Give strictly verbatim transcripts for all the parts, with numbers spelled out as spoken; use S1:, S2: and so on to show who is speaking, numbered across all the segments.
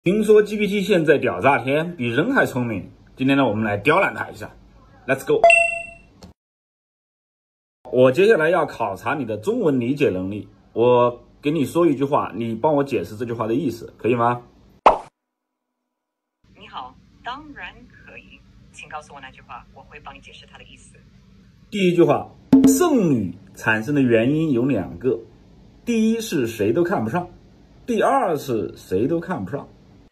S1: 听说 G P T 现在屌炸天，比人还聪明。今天呢，我们来刁难它一下。Let's go！ 我接下来要考察你的中文理解能力。我给你说一句话，你帮我解释这句话的意思，可以吗？
S2: 你好，当然可以，请告诉我那句话，我会帮你解释它的意思。
S1: 第一句话，剩女产生的原因有两个，第一是谁都看不上，第二是谁都看不上。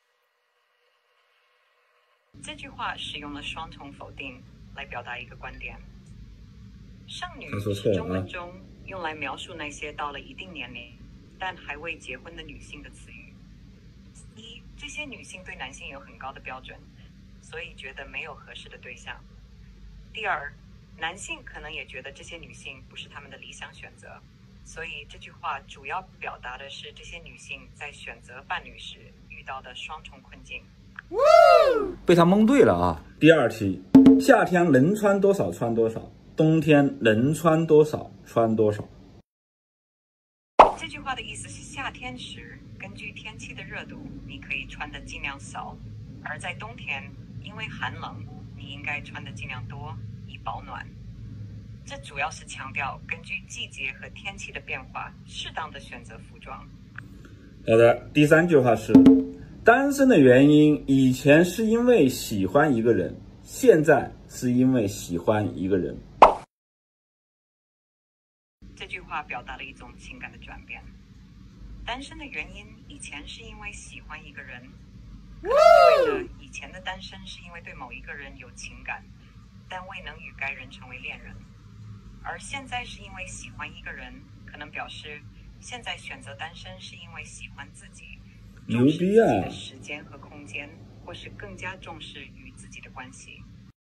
S2: 这句话使用了双重否定来表达一个观点。剩女是中文中用来描述那些到了一定年龄但还未结婚的女性的词语。一，这些女性对男性有很高的标准，所以觉得没有合适的对象。第二，男性可能也觉得这些女性不是他们的理想选择，所以这句话主要表达的是这些女性在选择伴侣时遇到的双重困境。
S1: 被他蒙对了啊！第二题，夏天能穿多少穿多少，冬天能穿多少穿多少。
S2: 这句话的意思是，夏天时根据天气的热度，你可以穿的尽量少；而在冬天，因为寒冷，你应该穿的尽量多，以保暖。这主要是强调根据季节和天气的变化，适当的选择服装。
S1: 好的，第三句话是，单身的原因，以前是因为喜欢一个人，现在是因为喜欢一个人。
S2: 这句话表达了一种情感的转变。单身的原因，以前是因为喜欢一个人，可能意味着以前的单身是因为对某一个人有情感，但未能与该人成为恋人。而现在是因为喜欢一个人，可能表示现在选择单身是因为喜欢自己，
S1: 牛逼啊！
S2: 重视自己的时间和空间，或是更加重视与自己的关系。